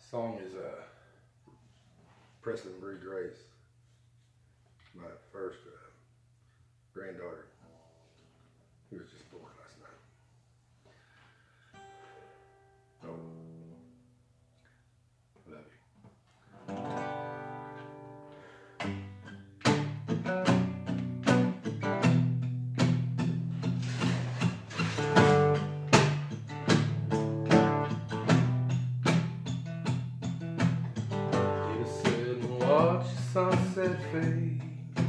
Song is Preston Marie Grace, my first granddaughter, who was just born last night. Oh, love you. Sit and watch the sunset fade.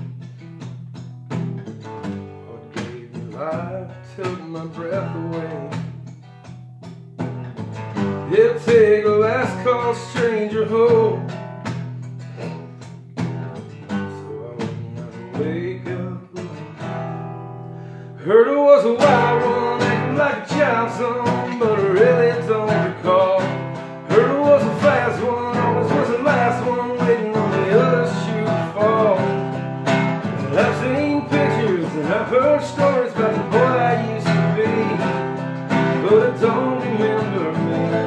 What gave me life took my breath away. It'll take a last call stranger home, so I wouldn't have to wake up alone. Heard it was a wild one, acting like a child song, but I really don't recall. Heard it was a fast one, always was the last one, waiting on the other shoe to fall. And I've seen pictures and I've heard stories about the boy I used to be, but I don't remember me.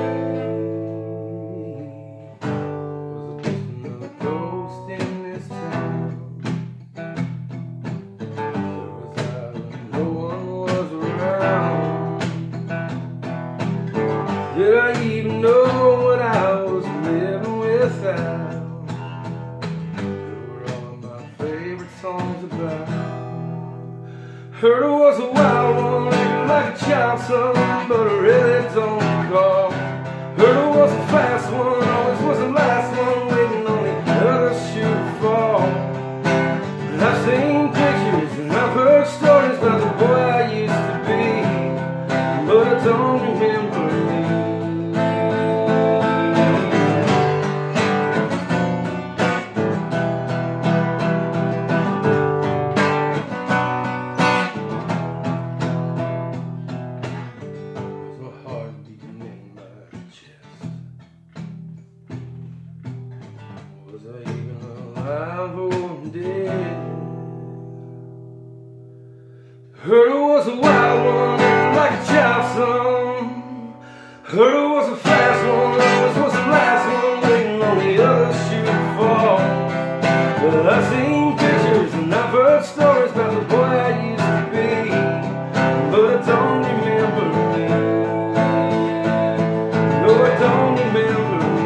Did I even know what I was living without? They were all my favorite songs about. Heard it was a wild one, acting like a child song, but I really don't recall. Heard it was a fast one, always was the last one, waiting on the other shoe to fall. And I've seen pictures and I've heard stories about the boy I used to be, but I don't remember me. Was I even alive or dead? Heard it was a wild one, acting like a child song. Heard it was a fast one, always was the last one, waiting on the other shoe to fall. But I've seen pictures and I've heard stories about the boy I used to be, but I don't remember me. No, I don't remember me.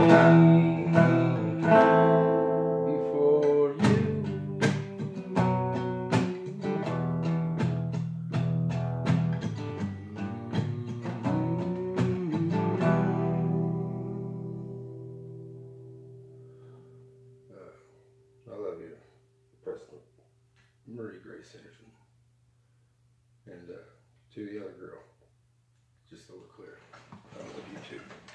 I love you, Preston Marie Grace Henderson, and to the other girl, just so we're clear, I love you too.